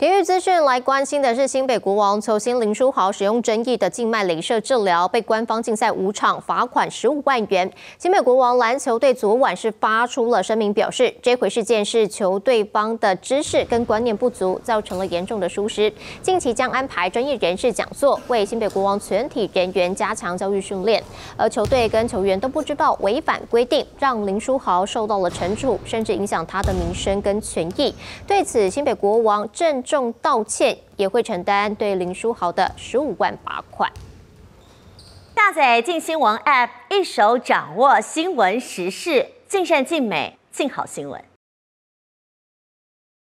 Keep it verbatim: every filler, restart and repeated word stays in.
体育资讯来关心的是，新北国王球星林书豪使用争议的静脉雷射治疗，被官方禁赛五场，罚款十五万元。新北国王篮球队昨晚是发出了声明，表示这回事件是球队方的知识跟观念不足，造成了严重的疏失。近期将安排专业人士讲座，为新北国王全体人员加强教育训练。而球队跟球员都不知道违反规定，让林书豪受到了惩处，甚至影响他的名声跟权益。对此，新北国王郑重道歉，也会承担对林书豪的十五万罚款。 下载静新闻 App， 一手掌握新闻时事，尽善尽美，尽好新闻。